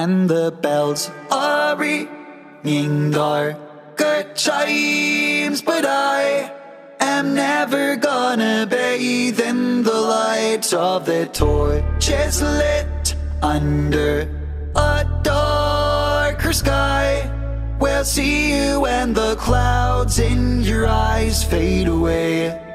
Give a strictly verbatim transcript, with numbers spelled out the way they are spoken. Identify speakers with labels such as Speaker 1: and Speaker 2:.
Speaker 1: and the bells are ringing darker chimes, but I am never gonna bathe in the light of the torches lit under a darker sky. We'll see you when the clouds in your eyes fade away.